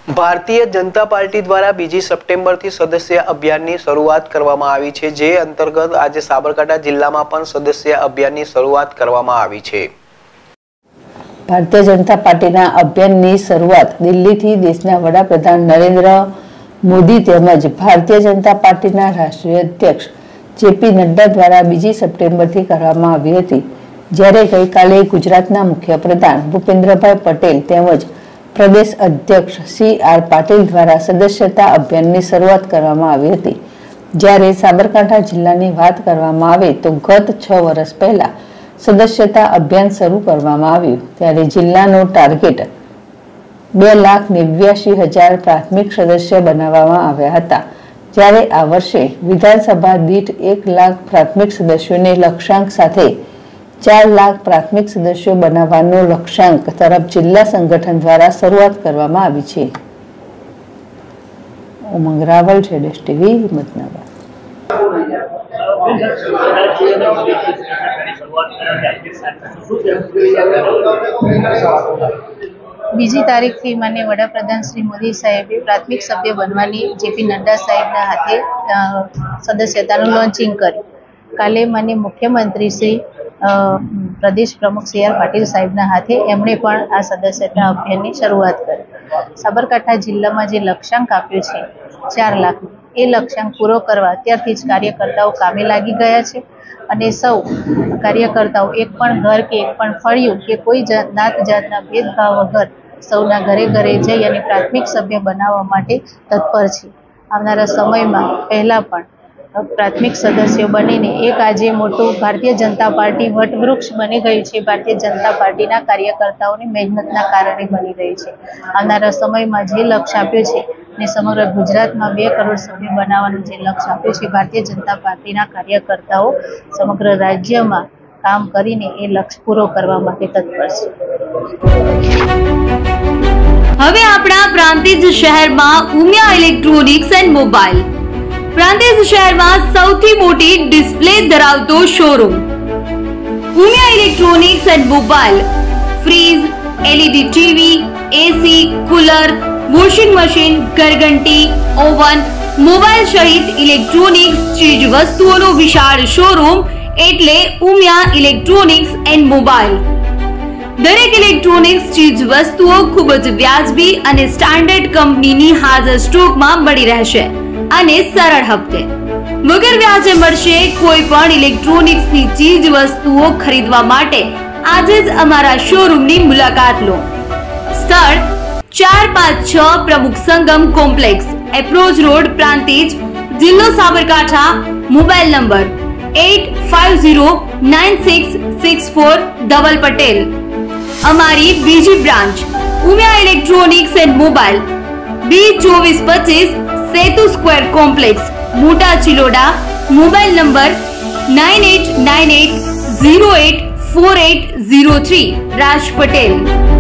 Bharatiya Janata party દ્વારા 2 સપ્ટેમ્બરથી સદસ્ય અભિયાનની શરૂઆત કરવામાં આવી છે, જે અંતર્ગત આજે સાબરકાંઠા જિલ્લામાં પણ સદસ્ય અભિયાનની શરૂઆત કરવામાં આવી છે। ભારતીય જનતા પાર્ટીના અભિયાનની શરૂઆત દિલ્હીથી દેશના વડાપ્રધાન નરેન્દ્ર મોદી તેમજ ભારતીય જનતા પાર્ટીના રાષ્ટ્રીય અધ્યક્ષ જેપી નડ્ડા દ્વારા 2 સપ્ટેમ્બરથી કરવામાં આવી હતી, જ્યારે ગઈકાલે ગુજરાતના મુખ્યપ્રધાન ભૂપેન્દ્રભાઈ પટેલ તેમજ પ્રદેશ અધ્યક્ષ CR પાટીલ દ્વારા સદસ્યતા અભિયાનની શરૂઆત કરવામાં આવી હતી। જ્યારે સાબરકાંઠા જિલ્લાની વાત કરવામાં આવે તો ગત 6 વર્ષ પહેલા સદસ્યતા અભિયાન શરૂ કરવામાં આવ્યું, ત્યારે જિલ્લાનો ટાર્ગેટ 2,89,000 પ્રાથમિક સદસ્ય બનાવવામાં આવ્યા હતા, જ્યારે આ વર્ષે વિધાનસભા દીઠ 1 લાખ પ્રાથમિક સદસ્યોને લક્ષ્યાંક સાથે 4 લાખ પ્રાથમિક સદસ્યો બનાવવાનો લક્ષ્યાંક તરફ જિલ્લા સંગઠન દ્વારા શરૂઆત કરવામાં આવી છે। ઉમંગ રાવલ, જેડેશ ટીવી, હિંમતનગર। બીજી તારીખથી માન્ય વડાપ્રધાન શ્રી મોદી સાહેબે પ્રાથમિક સભ્ય બનવાની જેપી નડ્ડા સાહેબના હાથે સદસ્યતાનું લોન્ચિંગ કર્યું। કાલે માન્ય મુખ્યમંત્રી શ્રી પ્રદેશ પ્રમુખ CR પાટીલ સાહેબના હાથે એમણે પણ આ સદસ્યતા અભિયાનની શરૂઆત કરી। સાબરકાંઠા જિલ્લામાં જે લક્ષ્યાંક આપ્યું છે 4 લાખ, એ લક્ષ્યાંક પૂરો કરવા અત્યારથી જ કાર્યકર્તાઓ કામે લાગી ગયા છે અને સૌ કાર્યકર્તાઓ એક પણ ઘર કે એક પણ ફળિયું કે કોઈ નાત જાતના ભેદભાવ વગર સૌના ઘરે ઘરે જઈ અને પ્રાથમિક સભ્ય બનાવવા માટે તત્પર છે। આવનારા સમયમાં પહેલા પણ પ્રાથમિક સદસ્યો બનીને એક આજે મોટું ભારતીય જનતા પાર્ટી વટવૃક્ષ બની ગયું છે। ભારતીય જનતા પાર્ટીના કાર્યકર્તાઓની મહેનતના કારણે બની રહી છે। આવનારા સમયમાં જે લક્ષ્ય આપ્યું છે ને સમગ્ર ગુજરાતમાં 2 કરોડ સભ્ય બનાવવાનું જે લક્ષ્ય આપ્યું છે, ભારતીય જનતા પાર્ટીના કાર્યકર્તાઓ સમગ્ર રાજ્યમાં કામ કરીને એ લક્ષ્ય પૂરો કરવા માટે તત્પર છે। હવે આપણા પ્રાંતિજ શહેરમાં Umiya electronics and mobile Prantij શહેરમાં સૌથી મોટી ડિસ્પ્લે ધરાવતો showroom Umiya electronics and mobile fridge, LED TV, AC, cooler, washing machine, ઘરઘંટી, ઓવન, મોબાઈલ સહિત ઇલેક્ટ્રોનિક્સ ચીજ વસ્તુઓનો વિશાળ શોરૂમ એટલે ઉમિયા ઇલેક્ટ્રોનિક્સ એન્ડ મોબાઈલ। દરેક ઇલેક્ટ્રોનિક્સ ચીજ વસ્તુઓ ખૂબ જ વ્યાજબી અને સ્ટાન્ડર્ડ કંપનીની હાજર સ્ટોકમાં મળી રહેશે અને સરળ હપ્તે વગર વ્યાજે મળશે। કોઈ પણ ઇલેક્ટ્રોનિક્સની ચીજ વસ્તુઓ ખરીદવા માટે આજે જ અમારા શોરૂમની મુલાકાત લો। સ્થળ 456 Pramukh Sangam complex, approach road, Prantij, જિલ્લો સાબરકાંઠા। Mobile number 85096646 Dhaval Patel. અમારી બીજી branch Umiya electronics and mobile B2425 Setu square complex, Mota Chiloda. Mobile number 9898084803 Raj Patel.